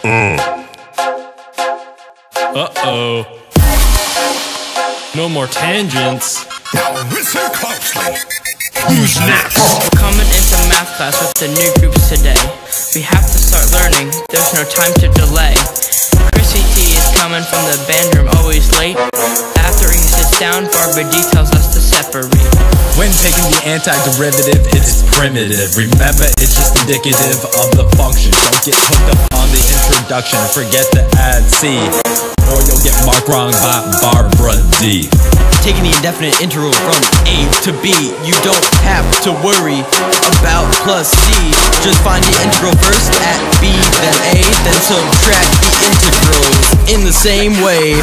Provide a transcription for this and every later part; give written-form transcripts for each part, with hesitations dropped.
Uh-oh. No more tangents. Now listen closely. Who's next? Coming into math class with the new groups today. We have to start learning, there's no time to delay. Chrissy T is coming from the band room, always late. After he sits down, Barbara D tells us to separate. When taking the antiderivative, it's primitive. Remember, it's just indicative of the function. Don't get hooked up on the introduction. Forget to add C, or you'll get marked wrong by Barbara D. Taking the indefinite integral from A to B, you don't have to worry about plus C. Just find the integral first at B, then A, then subtract the integrals in the same way.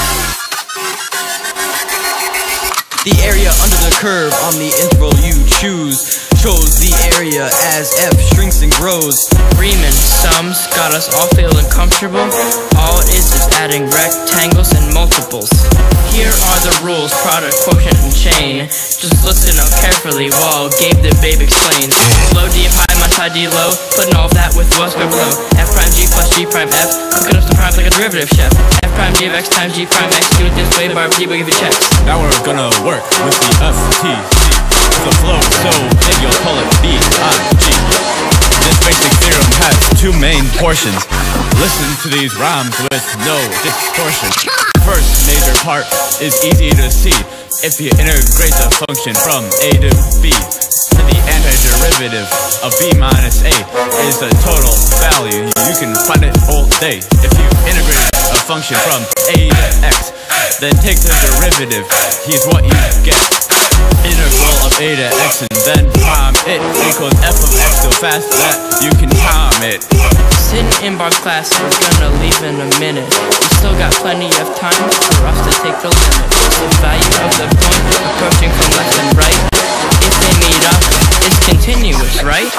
The area under the curve on the interval you choose chose the area as f shrinks and grows. Riemann sums got us all feeling comfortable. All it is adding rectangles and multiples. Here are the rules, product, quotient, and chain. Just listen up carefully while Gabe the Babe explains. Low D high minus high D low, putting all of that with what's go below. F prime G plus G prime F, cooking up the primes like a derivative chef. F prime G of X times G prime X, do it this way, Barbara D will give you checks. Now we're gonna work with the FTC. The flow, so big you'll call it B-I-G. This basic theorem has two main portions. Listen to these rhymes with no distortion. First major part is easy to see. If you integrate the function from A to B, then the antiderivative of B minus A is the total value. You can find it all day. If you integrate a function from A to X, then take the derivative. Here's what you get. Integral of A to X and then prime it equals f of x so fast that you can time it. Sitting in bar class, we're gonna leave in a minute. We still got plenty of time for us to take the limit. The value of the point approaching from left and right. If they meet up, it's continuous, right?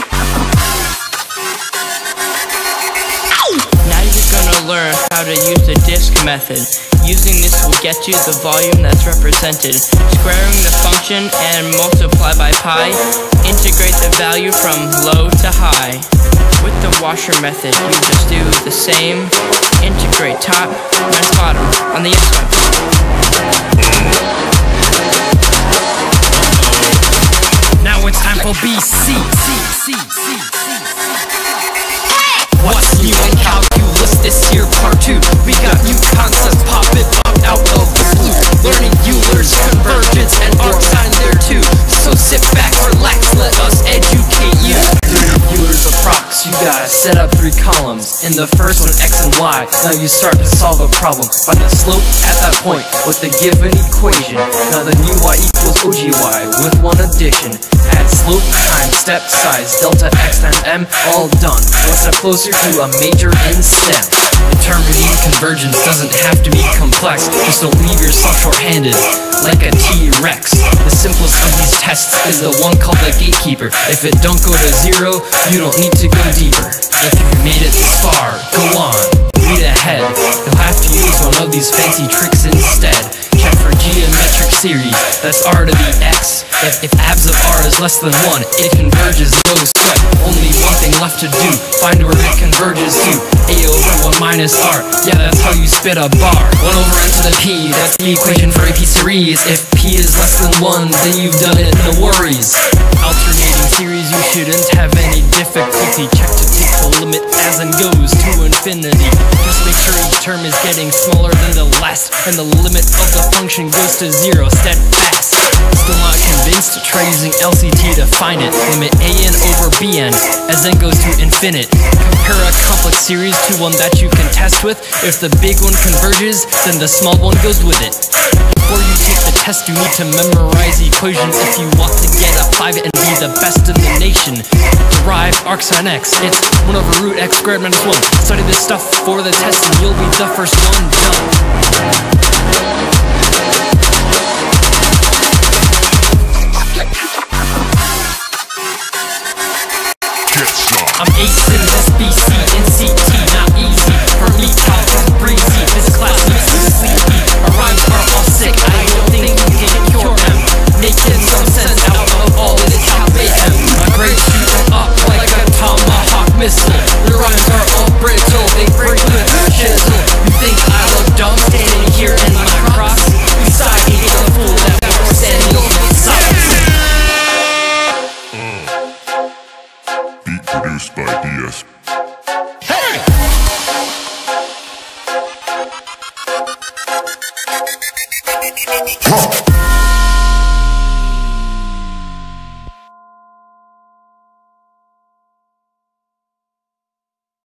Now you're gonna learn how to use the disk method. Using this will get you the volume that's represented. Squaring the function and multiply by pi. Integrate the value from low to high. With the washer method, you just do the same. Integrate top minus bottom on the x-y plane. Now it's time for BC. What's new in calculus this year, part 2? We got new concepts popping up out of the blue. Learning Euler's convergence and arcsine there too. So sit back, relax, let us educate you. Euler's approx, you gotta set up 3 columns. In the first one, x and y. Now you start to solve a problem. Find the slope at that point with the given equation. Now the new y equals OGY with one addition. Add slope times step size, delta x times m, all done. One step closer to a major in STEM. Determining convergence doesn't have to be complex. Just don't leave yourself short-handed like a T-Rex. The simplest of these tests is the one called the gatekeeper. If it don't go to 0, you don't need to go deeper. If you made it this far, go on, read ahead. You'll have to use one of these fancy tricks instead. Check for geometric series, that's r to the x. If abs of r is less than 1, it converges, no sweat. Only one thing left to do, find where it converges to. A over 1 minus r, yeah, that's how you spit a bar. 1 over n to the p, that's the equation for AP series. If p is less than 1, then you've done it, no worries. Alternating series, you shouldn't have any difficulty. Check to take the limit as n goes to infinity. Just make sure each term is getting smaller than the last, and the limit of the function goes to 0, steadfast. Still not convinced? Try using LCT to find it. Limit an over bn as n goes to infinite. Compare a complex series to one that you can test with. If the big one converges, then the small one goes with it. Before you take the test, you need to memorize equations if you want to get a 5 and be the best in the nation. Derive arcsine x, it's 1 over root x squared minus 1. Study this stuff for the test and you'll be the first one done. I'm acing this BC and CT, not easy. For me, talk is breezy. This class makes me sleepy. Our rhymes are all sick, I don't think you can cure them. Making some sense out of all this hot mayhem. My grades shoot up like a tomahawk missile. The rhymes are all brittle, they break Yes.